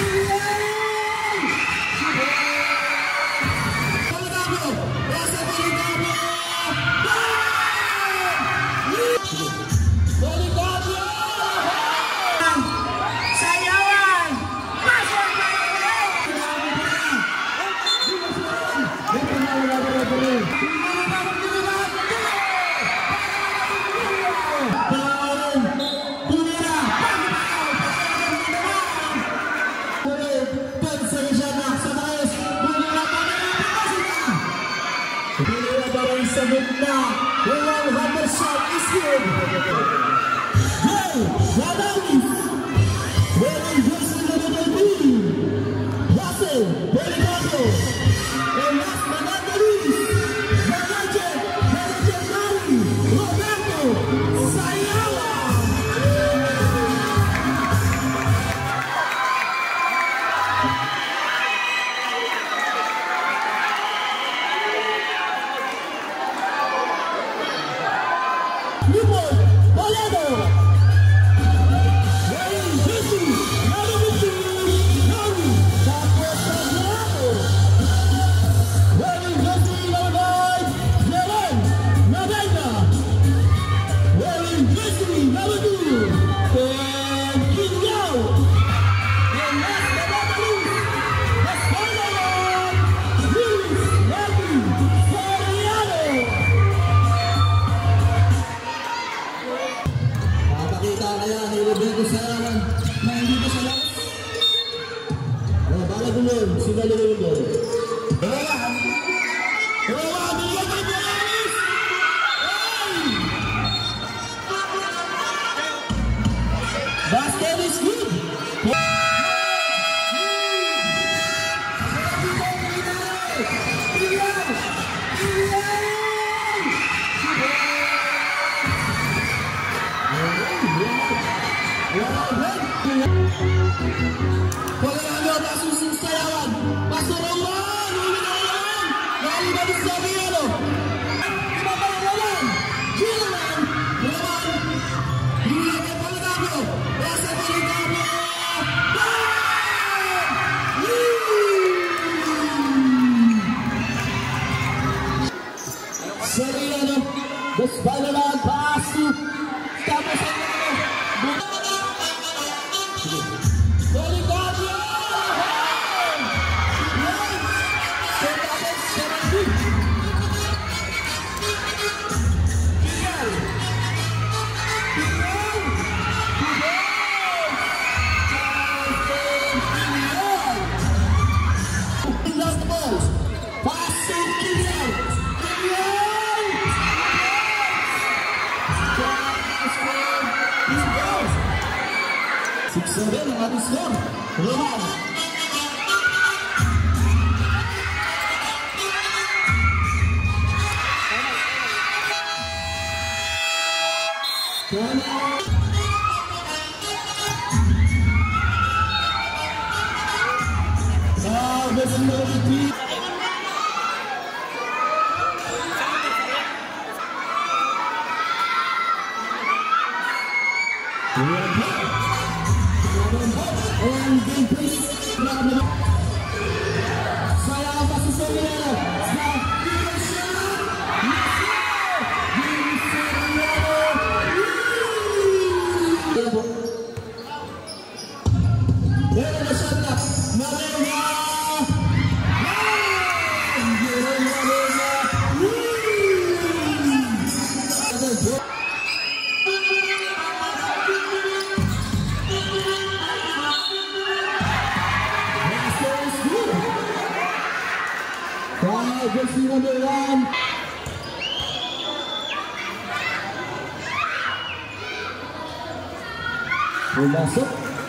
Masuk.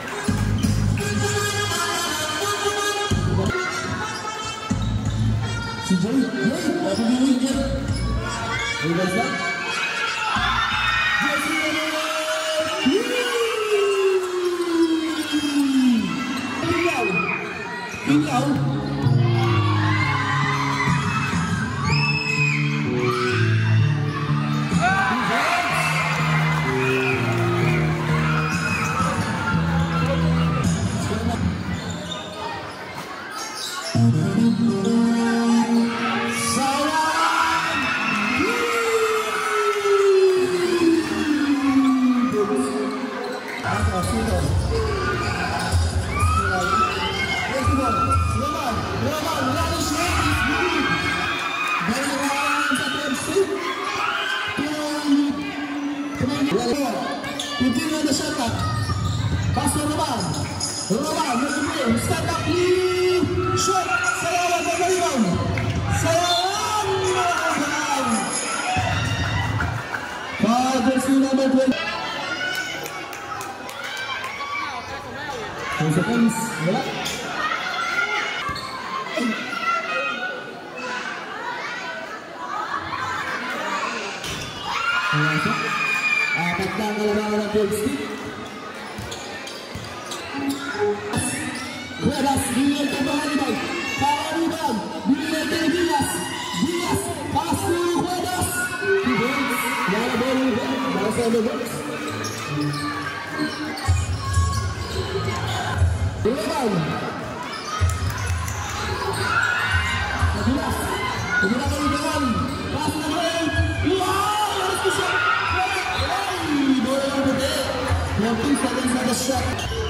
Si Joy, langsung diwujud. Udah siap? Tinggal. Continue the shot up. Pass to Roman. Roman, stand up, shoot. Sayawan ng rebound. Sayawan! Jersey number 20. 10 seconds. Wala. Apat na ang kalabangan ng gold stick. Cuevas, Villar ke Maharibay. Maharibay, Villar ke Diaz. Diaz, pass to Cuevas. Wala ball, wala sa goals. Diaz. Diaz, Diaz ke Ibawan. Pass to Ibawan. Wow, harus bisa. 14 seconds for the shot.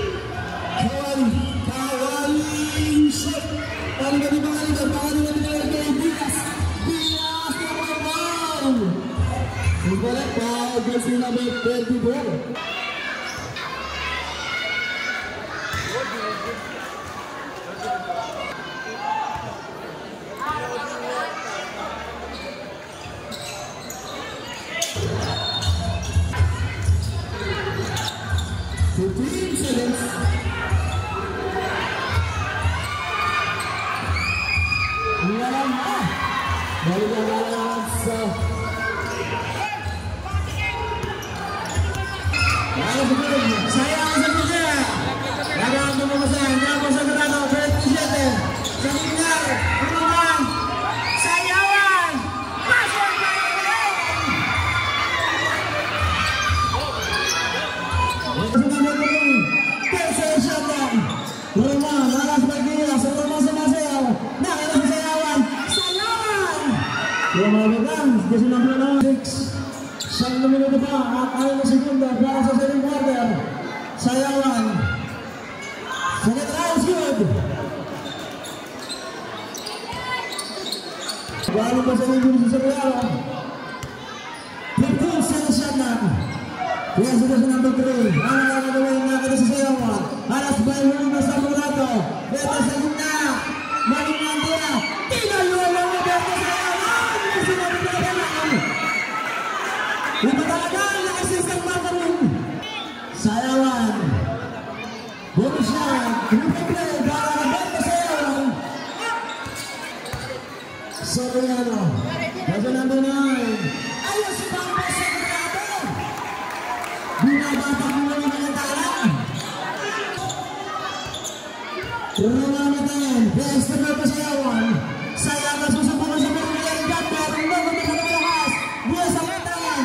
Kawali shot. Paling dari Maharibay kay Diaz. Diaz number 1. Ibarat foul, jersey number 24. Saya seterusnya dalam pembahasan yang bersangkutan 27 sebentar peluang Sayawan masuk ke rumah malas baginya sebelum masing-masing. Nah itu Sayawan yang melakukan di 96 1 minuto pa at 6 segundo para sa second quarter. Sayawan second round good. Baru pa sa linggo sa Sayawan 15 seconds shot na. Yan sudah sa number 3. Ang nagawin natin sa Sayawan. Alas by William Masapurato. Beta sa gitna. Malingan dia. Tinayuan lang na Beta Sayawan. Sinabi ko na lang. Ito talaga ang nakasisang marketing. Sayawan. Bonus siya. Inupiplay. Para na Beta Sayawan. Soriano. Beta number 9. Ayos pang pasagurado. Binabatak mo naman ang talang. Rumamatan. Besta Beta Sayawan. Sayawan susubukan sa pagkakas. Meron ba kung nakalakas? Buya sa katawan.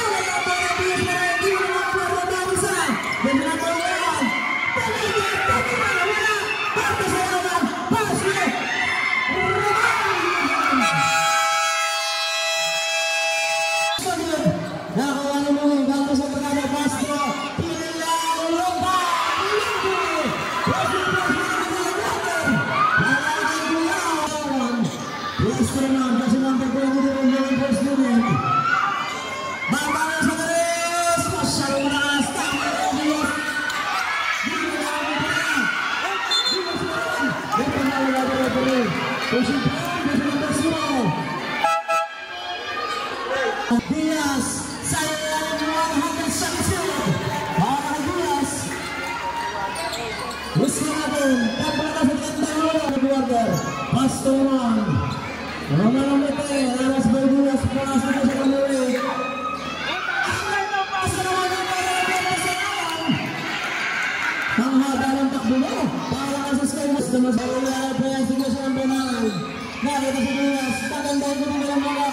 Diaz, saya yang 100 para Diaz. Meski natin, pagpalakas at kandang keluarga, Pastoran. Roman Amete, alas by Diaz, pulas na sa kanuli. Ang napas naman ang para Sayawan. Ang haba ng takbo mo, para sa Skymas na mas barula na pa yan, sige siya ang banal. Nakita si Diaz, tagandahin ko ng mga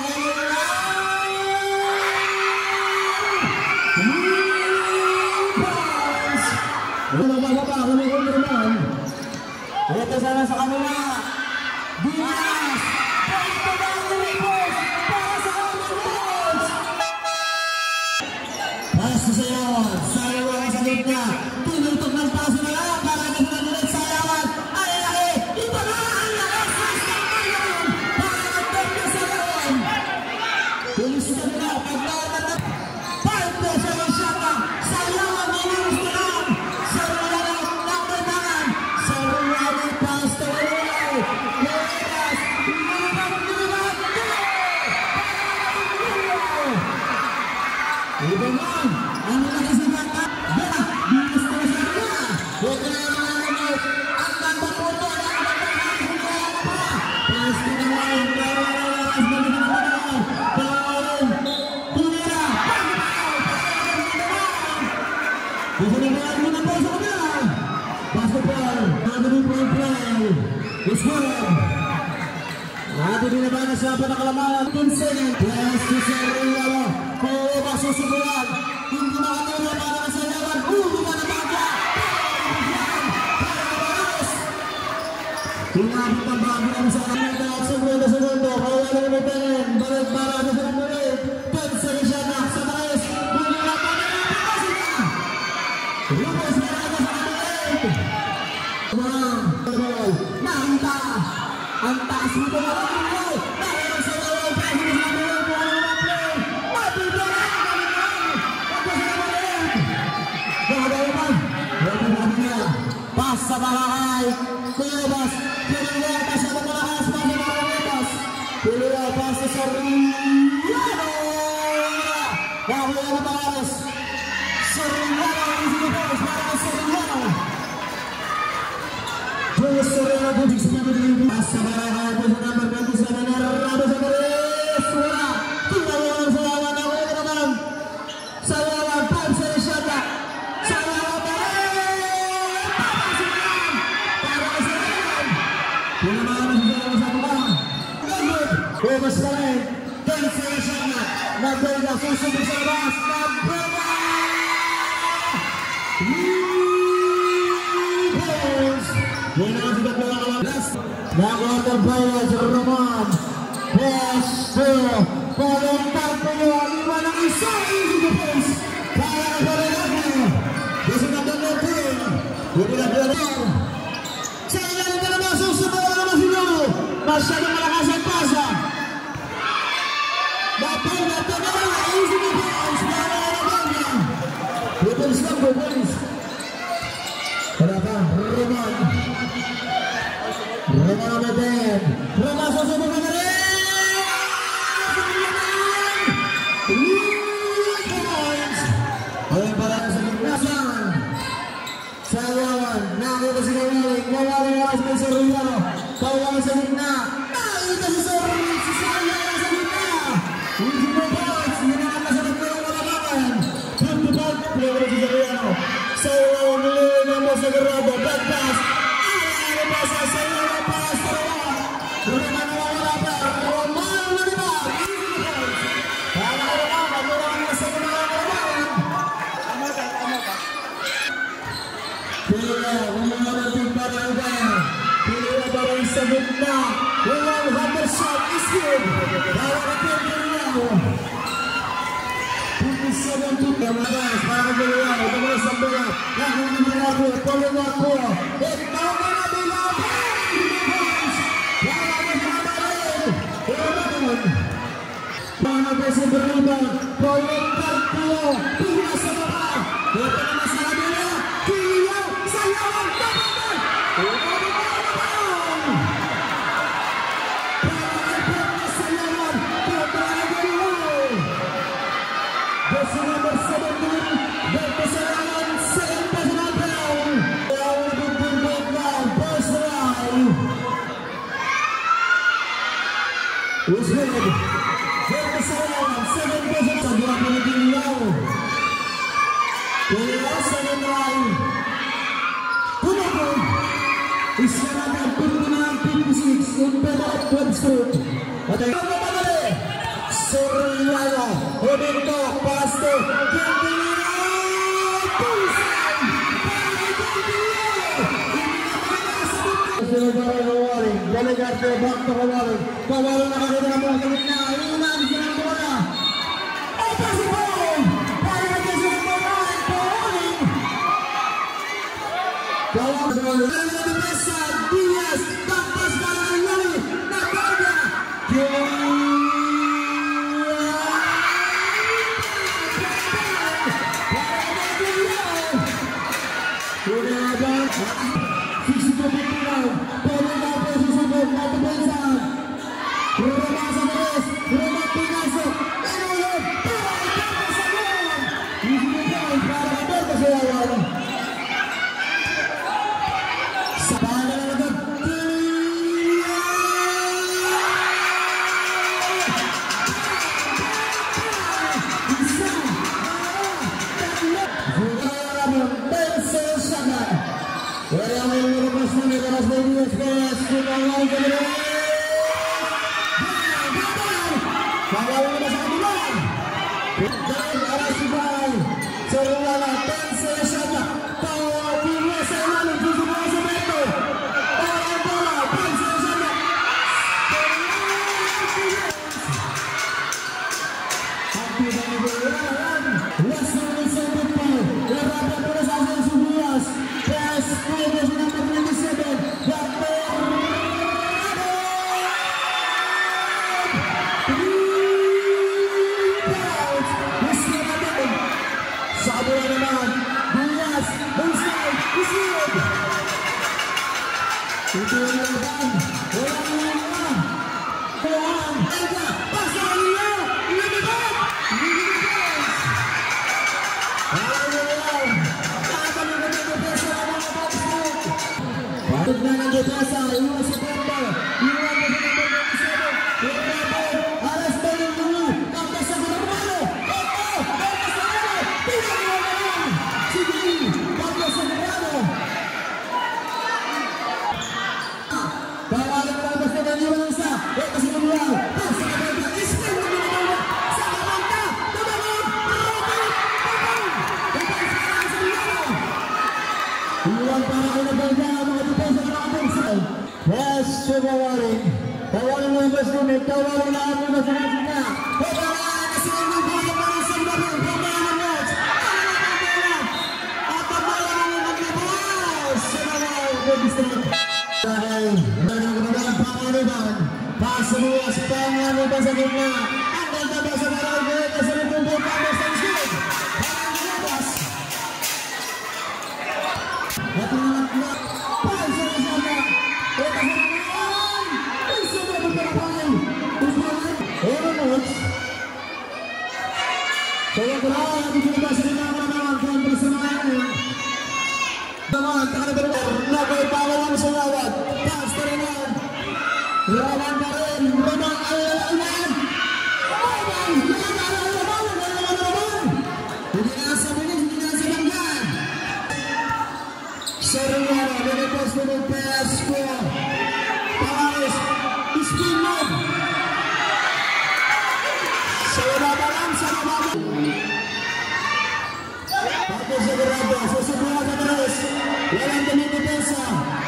Wala ba kumikot naman? Ito sana sa kanila. Diaz. Pwesto na ang Olympics para sa Olympics. Pwesto sa Yawan. Sayawan sa gitna. Tinutok ng paso na lang para kasunod sa Yawan. Ay laki. Ito na ang lakas ng Yawan. Para magtapos sa Yawan. Tulis na nila. Pagdaan na. Parte sa Yawan. Sa Yawan. Nilus na lang. Sa Yawan. Nakatanan. Sa Yawan. Pasta na lang. Yawas. Iba man, ang nakasigat na bilis ko sa kanya. Huwag na naman naman ang nagpaputo na ang nagpaputo pa. Pwesto na lang, lawas na naman. Bawal, tumira, gusto na ba ang mga po sa kanya? Basketball, nagawin po ang play. It's good. Natin din na ba na siya pa nakalamanan? Consent, pwesto sa Rio. Kung masusubukan, hindi makatulong para sa Yawan. Hindi ka na bagya. Tinabot ang bagay ang sa kanila. Segundo. Kaya lang umitin. Balik para sa segundo. Pensa na siya na sa taas. Muli na pa na napapasok. Lupos na natin sa kanila. Nakita. Ang taas mo ito na lang. Nakita sa Yawan. Pwede na sa pas sa bahay, Kulebas, Kulebas, pas sa malakas, pas sa malakas, Kulebas, pas sa Soriano, Wahula na balas, Soriano, Kulebas, para sa Soriano, Soriano, budik sa mga pas sa bahay, pas sa number 27, Narado sa Maris, wala, tingnan mo sa lawan na wala naman, sa lawan, pas sa Isyata, sa lawan, Bebas ka rin. Tensa na siya na. Nagberga. Susubig sa labas. Nagberga! Rebounds! Yan ang sigat na nakalas. Nag-water players. Roman. Pesto. Palong tarpo nyo. Lima ng isa. Easy defense. Para na sa relate. Kasi nagdang natin. Hindi na pinag-along. Sa ilan ka naman susubig na naman siguro. Masyadong malakas ang pasa. Dapat na easy defense. Defense lang, defense. Harapan, Roman. Roman natin. Roman susubukan na rin. Points. Ayun para sa gimnasan. Sa Yawan. Nakita si Kawaling. Kawaling na sa Soriano. Kawaling sa gitna. Nakita si Soriano. Si Soriano sa gitna. Easy points. Hinaan sa nagkaroon ng labangan. 55. Player si Soriano. Sa Yawan. Nililin mo sa Garado. Back pass. Ano ba sa Yawan? Pass sa Yawan. Roman na wala pa. Roman na diba? Easy points. Para Roman. Magurang na sa mga labangan. Pila, umarating para iba. Pila ba rin sa gitna? Walang hammer shot is good. Para katin Giliano. 57 to Kamagas. Para Giliano. Ito mo sa mga. Nakong Giliano. Polinaco. Ito mo na Giliano. Para Giliano. Ito mga beses berubah. Polinaco. Pila sa mga. Ito na masalah nila. Sayawan dapat. Sayawan kontra Giliano. Jersey number 17 berpasangan second personal down. Yang dipimpin first round. Usman berpasangan second personal sa 20 Giliano. Giliano second round. Kunopo, Isyanan 59-56 in Pedro Webster. Patay ang mamadali. Soriano, Odinto, Pasto, Giliano, Pulsan, Giliano. Hindi na mga nasa dito. boleh kartu back to Kawaling. Kawaling nakakita ng bola sa gitna. Iunan siya ng bola. Open ball! Para natin sa Kawaling. Kawaling. Diaz, tampas para kay Yuri. Nakarga. Kawaling mo yung basket, kawaling na ako na sa kasina. Dahil magandang pangaliban, pasaluwas pangaliban sa gitna. Ang ganda ba sa maragay na sa nagtumbong pangaliban sa isip. Pangaliban. At mga pangaliban. Saya berharap di kita sedang menonton bersama-sama. Teman, tangan berdebar, nagai pahlawan selawat, pas terengan, lawan Karim, memang alam. Seruan dari pos PSK, Paris, Istimewa. Saya dalam sama babu. Pakai segera sesuatu terus. Dalam demi desa.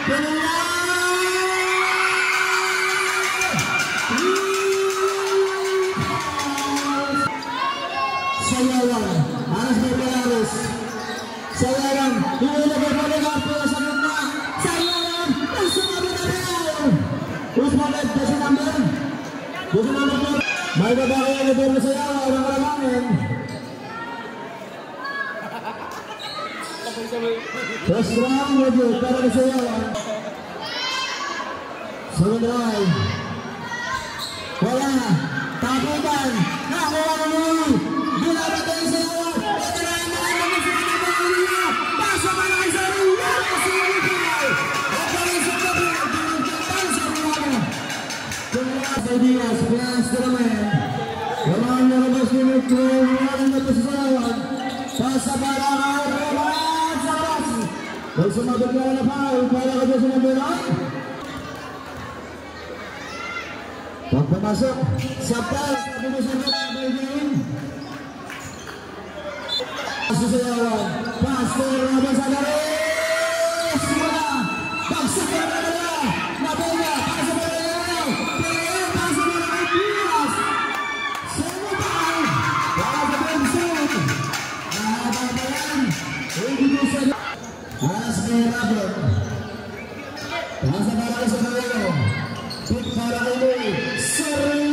Sayawan, harus berbaris. Sayawan, ini berbeda kartu sangatnya. Sayawan, bersama dengan Usman Jasa Nambar. Jasa Nambar. May babae ang ito na sayaw, orang kalamanin. First round medyo para na sayaw. Second round. Wala. Takutan. Nakuha na muli. Ginabat ang sayaw. Ito na yung mga mga mga pasa pa lang sa rin. Ito na yung sayaw. Diaz, Diaz Teramen. Kemarin lepas ini keluar dari pesawat. Pasa barang lepas saras. Bersama berjalan lepas pada kebiasaan berat. Waktu masuk siapa yang bisa bermain? Susayawan. Pasti lepas sadari. Semua. Paksa kerana. Nabinya. Pasa Masa para Israel, pick para ini seri.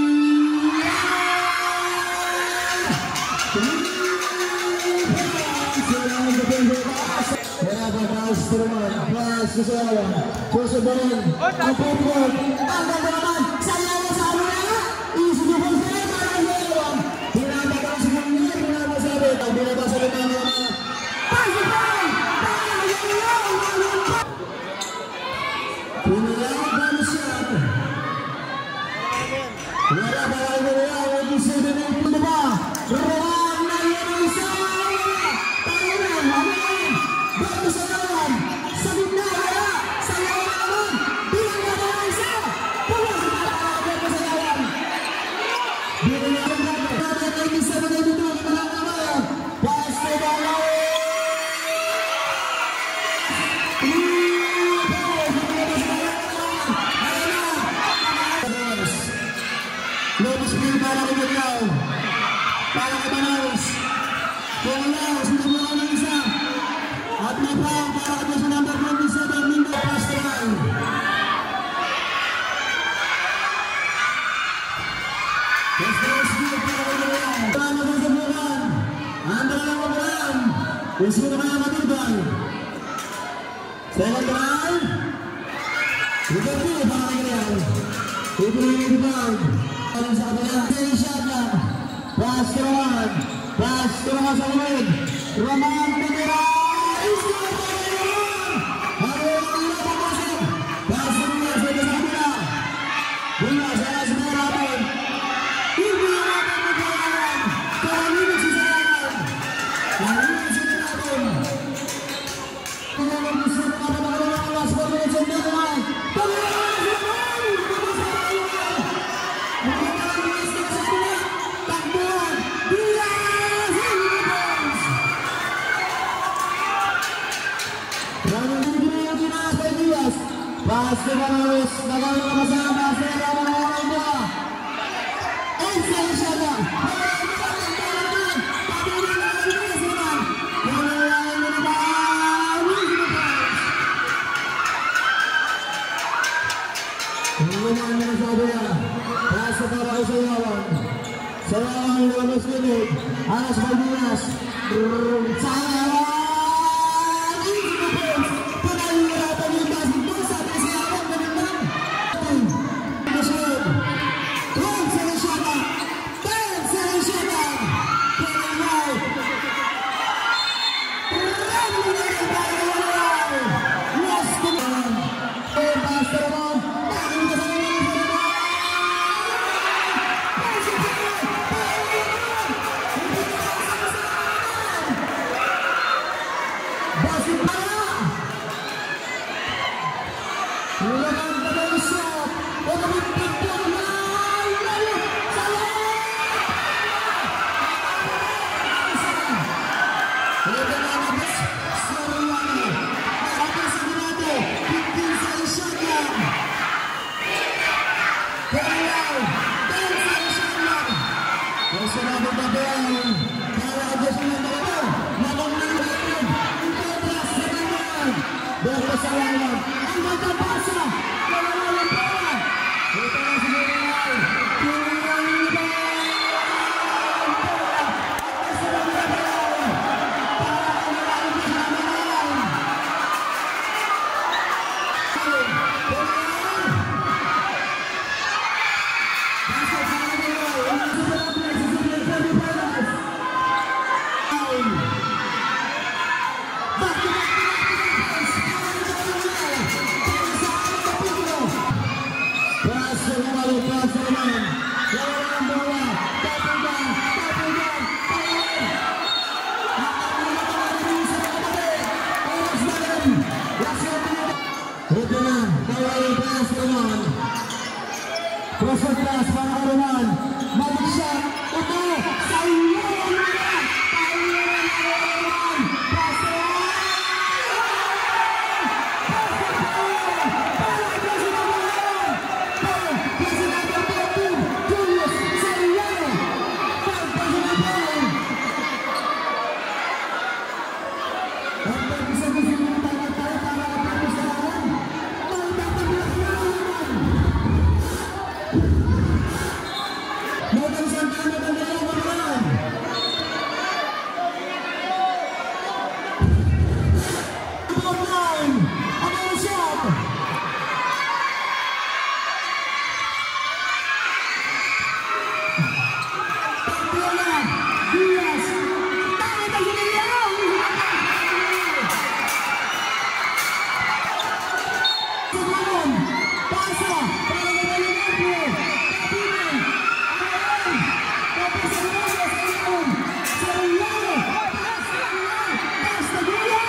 Berapa kaos teman, pas keseluruhan, keseluruhan, apapun, teman-teman, saya sahaja, isi dukung saya para Israel. Bila bakal semuanya, bila masa beta, bila masa beta, pasukan, para Israel. Pilihan manusia. Berapa lagi yang bisa diperlukan? Ruang Indonesia. Berkesan sebenarnya saya orang bilang Indonesia puas pada berkesan. Bila ada bisa menjadi menang pasti balai. Lobos para beliau, para Bananas, beliau sudah melawan Indonesia. Atlet Brown para atas nomor 27 Minggu Pasteran. Pasteran para beliau. Tangan berseberangan. Antara Brown, usul kaya Matirban. Second round. Begitu para beliau. Itu ini Brown. Pasteran Salman, Roman Pereira, pasti harus bagaimana bersama saya orang tua. Insyaallah. sebelum pasa para kembali mampu Kabinan Alam Bapak Semuanya sebelum Seriano Pasta Gula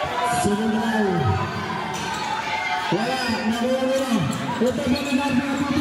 Wala, nakuha mo lang. Ito ba